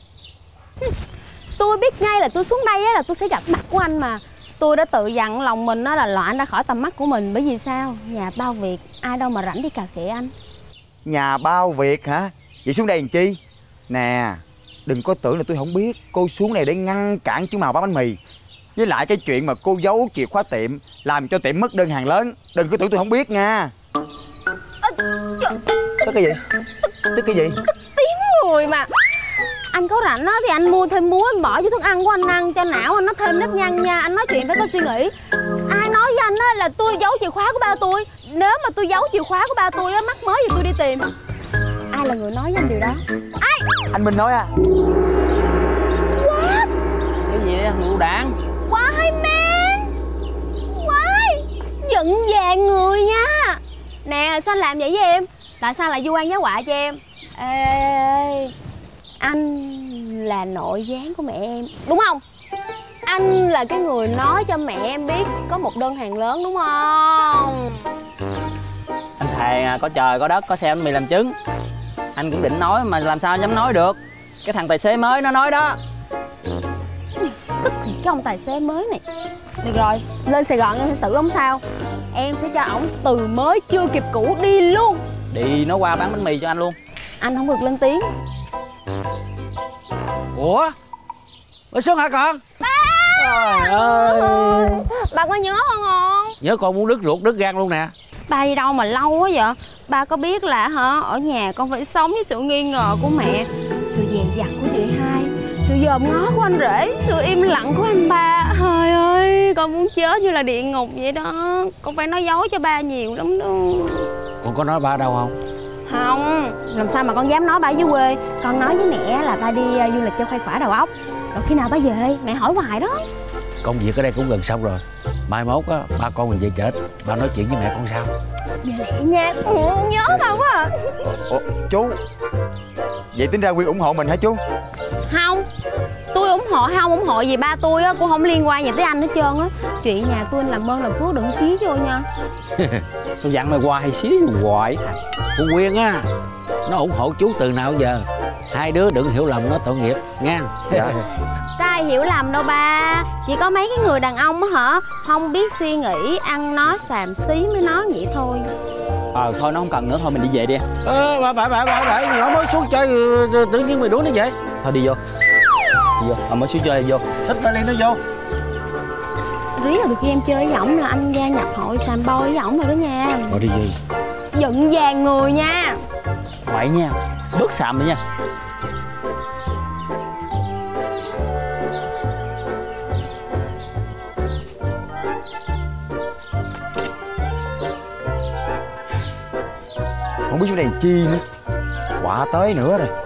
Tôi biết ngay là tôi xuống đây á là tôi sẽ gặp mặt của anh mà. Tôi đã tự dặn lòng mình đó là loại anh ra khỏi tầm mắt của mình. Bởi vì sao? Nhà bao việc, ai đâu mà rảnh đi cà khịa anh. Nhà bao việc hả? Vậy xuống đây làm chi? Nè, đừng có tưởng là tôi không biết. Cô xuống đây để ngăn cản chú Màu bán bánh mì. Với lại cái chuyện mà cô giấu chìa khóa tiệm làm cho tiệm mất đơn hàng lớn, đừng có tưởng tôi không biết nha. Tức cái gì? Tức cái gì? Tiếng người mà. Anh có rảnh á thì anh mua thêm muối anh bỏ vô thức ăn của anh ăn cho não anh nó thêm nếp nhăn nha. Anh nói chuyện phải có suy nghĩ. Ai nói với anh á là tôi giấu chìa khóa của ba tôi. Nếu mà tôi giấu chìa khóa của ba tôi á, mắc mới gì tôi đi tìm. Ai là người nói với anh điều đó? Ai? Anh Minh nói à. What? Cái gì đấy lựu đạn? Why man? Why? Giận vàng người nha. Nè sao anh làm vậy với em? Tại sao lại vu oan giá họa cho em? Ê, anh là nội gián của mẹ em đúng không? Anh là cái người nói cho mẹ em biết có một đơn hàng lớn đúng không? Anh thề có trời có đất có xe bánh mì làm chứng. Anh cũng định nói mà làm sao dám nói được. Cái thằng tài xế mới nó nói đó. Tức thì cái ông tài xế mới này. Được rồi, lên Sài Gòn em sẽ xử ông sao? Em sẽ cho ổng từ mới chưa kịp cũ đi luôn. Đi nó qua bán bánh mì cho anh luôn. Anh không được lên tiếng. Ủa? Mới xuống hả con? Ba! Trời ơi. Ba có nhớ con không? Nhớ con muốn đứt ruột đứt gan luôn nè. Ba đi đâu mà lâu quá vậy? Ba có biết là ở nhà con phải sống với sự nghi ngờ của mẹ, sự dè dặt của chị hai, sự dòm ngó của anh rể, sự im lặng của anh ba. Trời ơi, con muốn chết như là địa ngục vậy đó. Con phải nói dối cho ba nhiều lắm đó. Con có nói ba đâu không? Không, làm sao mà con dám nói ba dưới quê. Con nói với mẹ là ba đi du lịch cho khuây khỏa đầu óc. Rồi khi nào ba về, mẹ hỏi hoài đó. Công việc ở đây cũng gần xong rồi. Mai mốt á, ba con mình về trển, ba nói chuyện với mẹ con sao? Về lại nha, nhớ ba quá à. Ủa, chú, vậy tính ra Quyên ủng hộ mình hả chú? Không, tôi ủng hộ hay không ủng hộ gì ba tôi á cũng không liên quan gì tới anh hết trơn á. Chuyện nhà tôi anh làm ơn làm phước đừng xí vô nha. Tôi dặn mày hoài hay xí hoài. Con Quyên á, nó ủng hộ chú từ nào giờ. Hai đứa đừng hiểu lầm nó tội nghiệp nha. Dạ. Có ai hiểu lầm đâu ba. Chỉ có mấy cái người đàn ông á hả, không biết suy nghĩ, ăn nói xàm xí mới nói vậy thôi. Thôi nó không cần nữa, thôi mình đi về đi. Bà nhỏ mới xuống chơi tự nhiên mày đuổi nó vậy. Thôi đi vô. Đi vô, mới xuống chơi vô. Xích nó lên nó vô. Riết là được với em chơi với ổng là anh gia nhập hội sàm bôi với ổng rồi đó nha. Rồi đi gì? Giận vàng người nha. Vậy nha, bớt xàm đi nha. Không biết chỗ này chi nữa. Quả tới nữa rồi.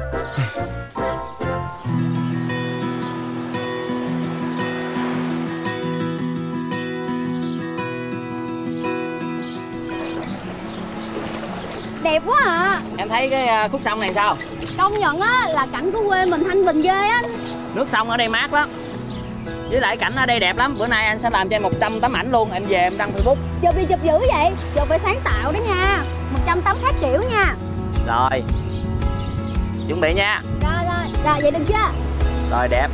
Đẹp quá à. Em thấy cái khúc sông này sao? Công nhận á là cảnh của quê mình thanh bình ghê á. Nước sông ở đây mát lắm. Với lại cảnh ở đây đẹp lắm. Bữa nay anh sẽ làm cho em 100 tấm ảnh luôn. Em về em đăng Facebook. Chụp gì chụp dữ vậy? Chụp phải sáng tạo đó nha. 100 tấm khác kiểu nha. Rồi, chuẩn bị nha. Rồi vậy được chưa? Rồi đẹp.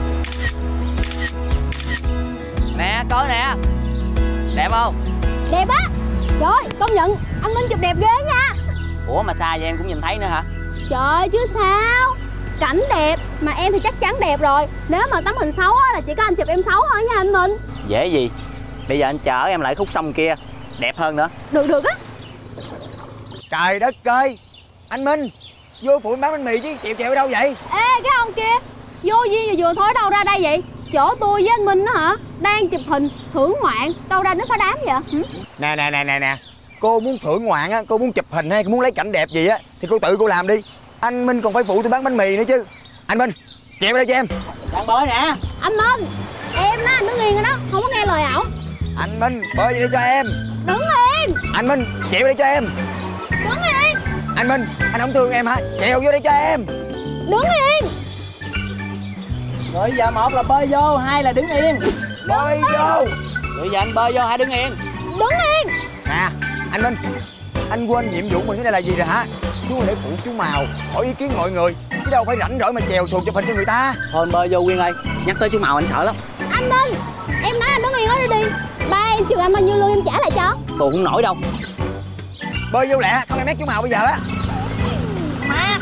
Nè coi nè. Đẹp không? Đẹp á. Trời công nhận anh Minh chụp đẹp ghê nha. Ủa mà xa vậy em cũng nhìn thấy nữa hả? Trời chứ sao. Cảnh đẹp mà em thì chắc chắn đẹp rồi. Nếu mà tấm hình xấu á là chỉ có anh chụp em xấu thôi nha anh Minh. Dễ gì. Bây giờ anh chở em lại khúc sông kia. Đẹp hơn nữa. Được á. Trời đất ơi, anh Minh vô phụ bán bánh mì chứ chèo ở đâu vậy? Ê cái ông kia, vô duyên vừa thối đâu ra đây vậy? Chỗ tôi với anh Minh đó hả, đang chụp hình thưởng ngoạn, đâu ra nước phá đám vậy? Nè, cô muốn thưởng ngoạn á, cô muốn chụp hình hay cô muốn lấy cảnh đẹp gì á thì cô tự cô làm đi. Anh Minh còn phải phụ tôi bán bánh mì nữa chứ. Anh Minh, chèo đây cho em. Đang bơi nè. Anh Minh, em đó anh đứng yên rồi đó, không có nghe lời ổng. Anh Minh, bơi đây cho em. Đứng yên. Anh Minh, chèo đây cho em. Đứng yên. Anh Minh, anh không thương em hả? Chèo vô đây cho em. Đứng yên. Rồi giờ một là bơi vô, hai là đứng yên. Bơi vô. Rồi giờ anh bơi vô, hai đứng yên. Đứng yên. Nè, anh Minh, anh quên nhiệm vụ mình cái này là gì rồi hả? Chú để phụ chú Màu, hỏi ý kiến mọi người, chứ đâu phải rảnh rỗi mà chèo xuồng chụp hình cho người ta. Thôi bơi vô Quyên ơi, nhắc tới chú Màu anh sợ lắm. Anh Minh, em nói anh đứng yên đó đi. Ba em chừng anh bao nhiêu lương em trả lại cho. Tôi không nổi đâu. Bơi vô lẹ, không em mét chú Màu bây giờ á. Má.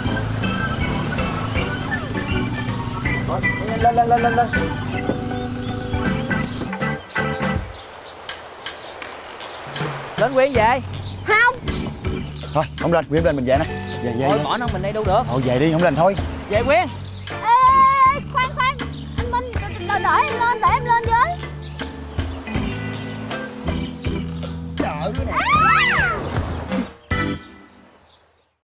Lên. Lên Quyên về. Không. Thôi, không lên, Quyên lên mình về nè. Về. Thôi bỏ nó mình đây đâu được. Thôi về đi, không lên thôi. Về Quyên. Ê, khoan, anh Minh, đợi em lên, để